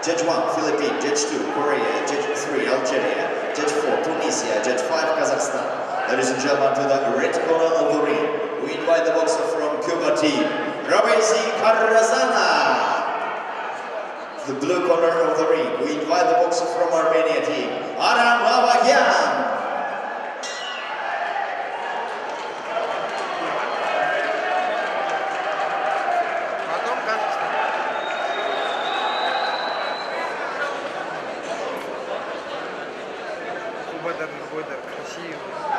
Judge 1, Philippines. Judge 2, Korea. Judge 3, Algeria. Judge 4, Tunisia. Judge 5, Kazakhstan. Ladies and gentlemen, to the red corner of the ring, we invite the boxer from Cuba team, Ramezi Karazana. The blue corner of the ring, we invite the boxer from Armenia team, Aram Avagyan. Бодр, красиво.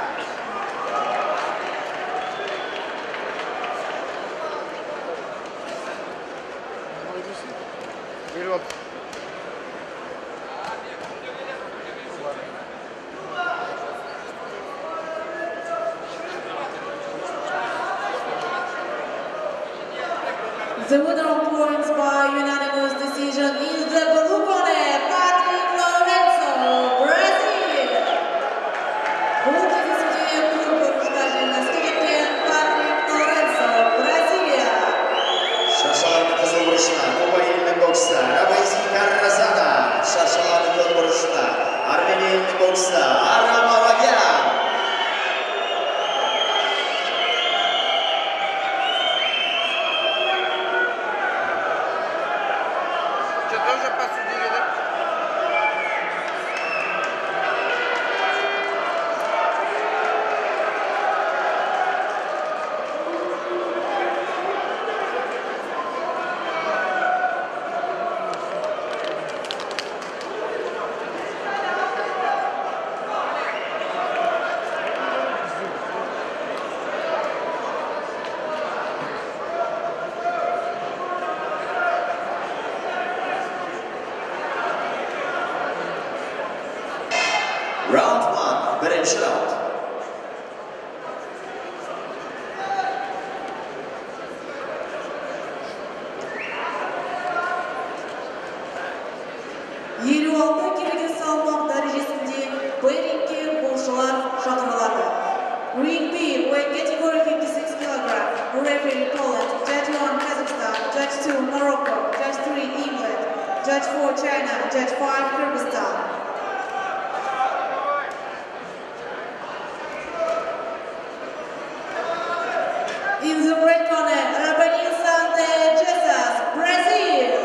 Вперед. The winner of points by unanimous decision is the blue corner, Patrick Lorenzo, Brazil. Полный судья клуба Патриck Lorenzo, Бразилия. Шашаларны кызыл бурышына Куба элинин боксы Рамези Karazana. Шашаларны көк бурышына Армения элинин боксы Арам Авагyan. Тоже посудили, да? Round 1, birinci round. Salmak derecesinde bu ringge bolşalar şatırılады. Ring B, weight category 56 kg. Referee Poland, Judge 1 Kazakhstan, Judge 2 Morocco, Judge 3 England, Judge 4 China, Judge 5 Kyrgyzstan. In the red corner, Rabanilson de Jesus, Brazil.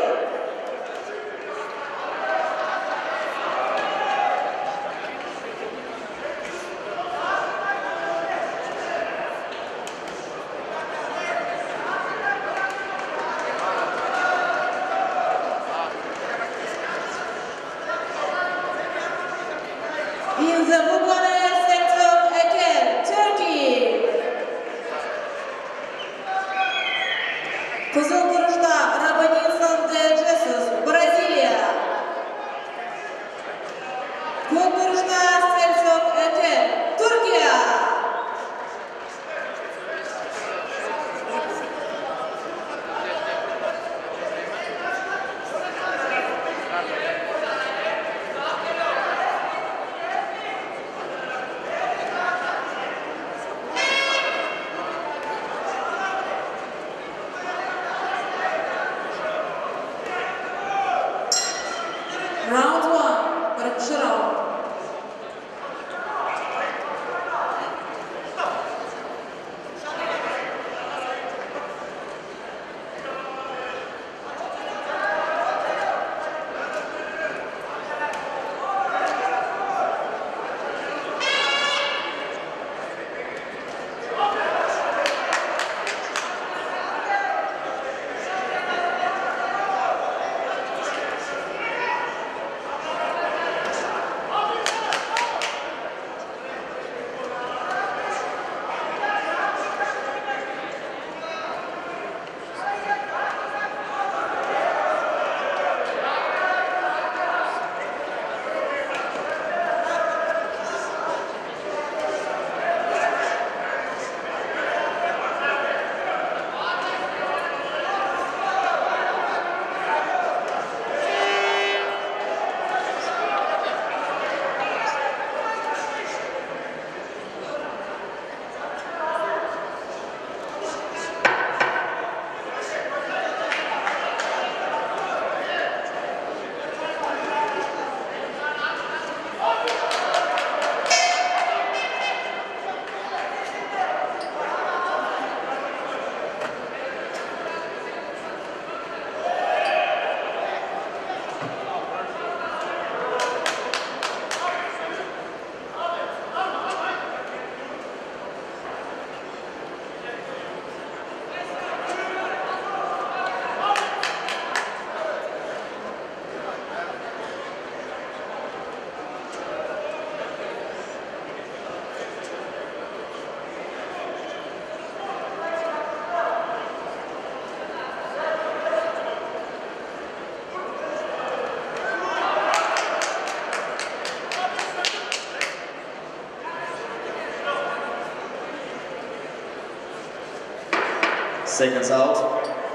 Seconds out.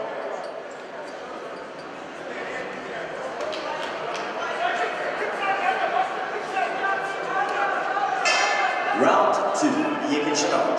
Round 2, you can shut out.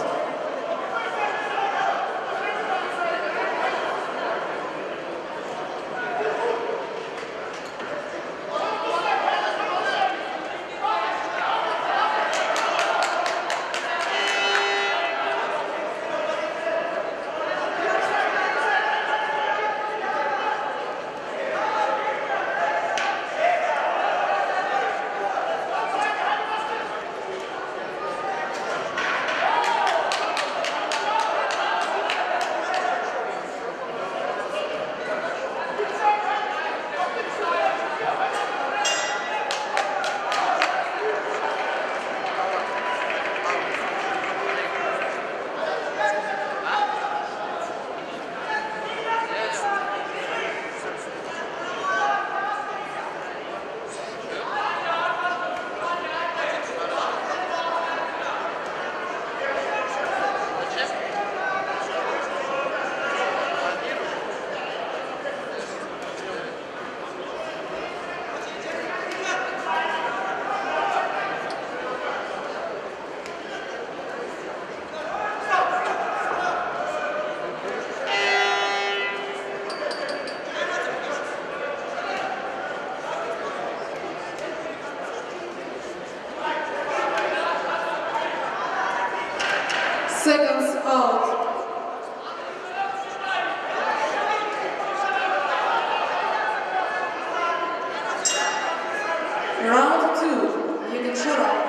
Seconds out. Round 2, you can shut up.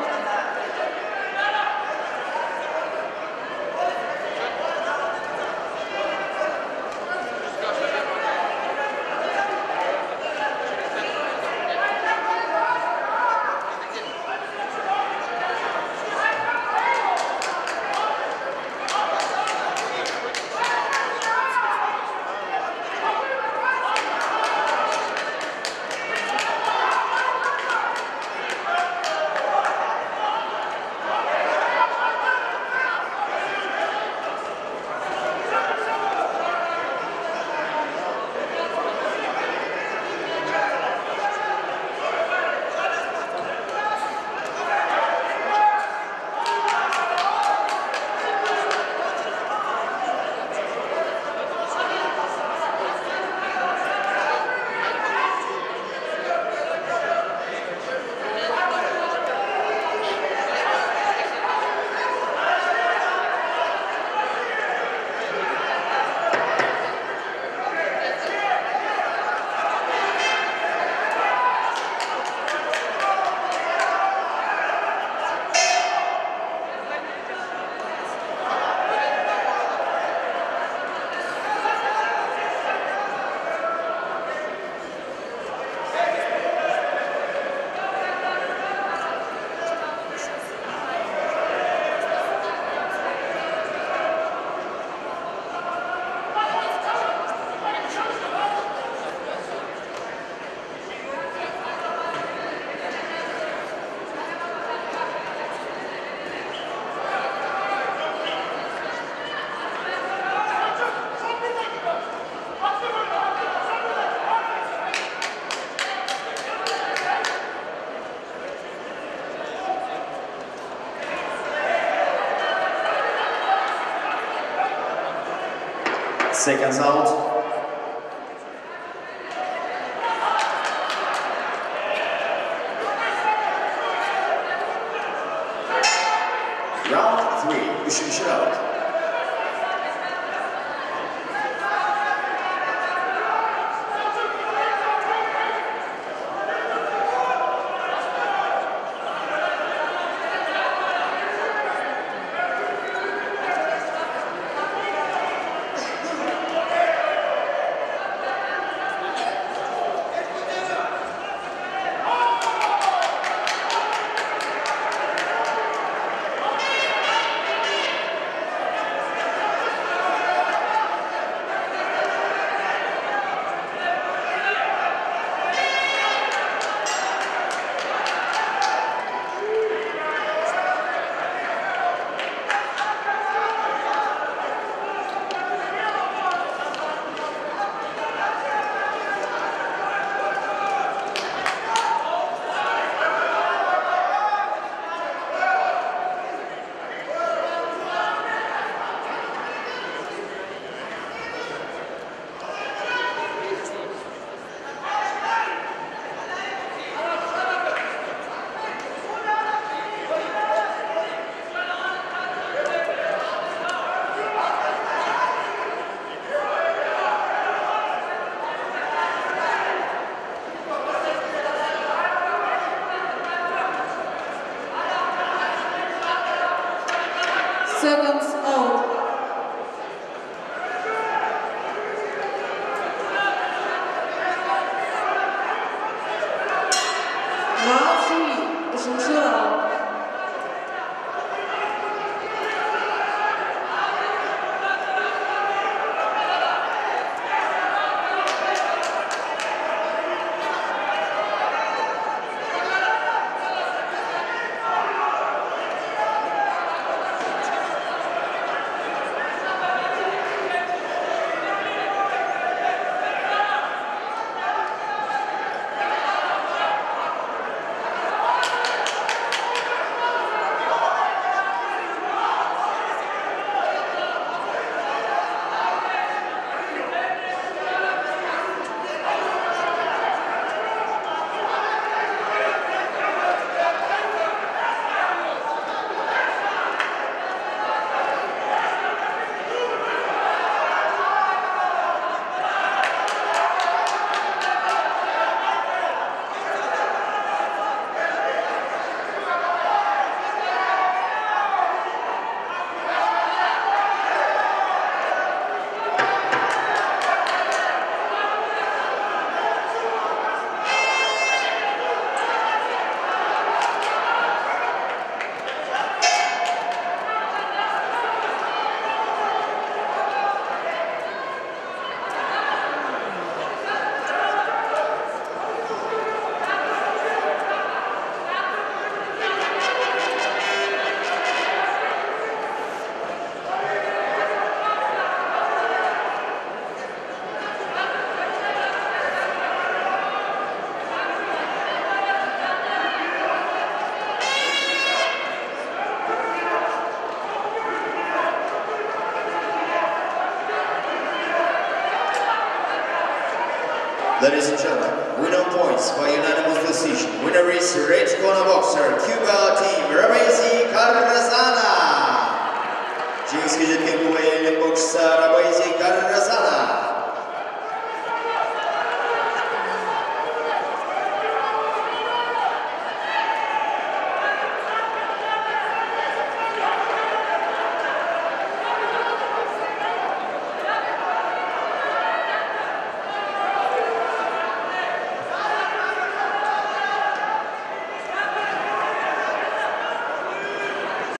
Seconds out. Round 3, you should shut out. Ladies and gentlemen, winner points by unanimous decision. Winner is red corner boxer, Cuba team, Rabaizi Karazana. Женский жидкий бокса Rabaizi Karazana.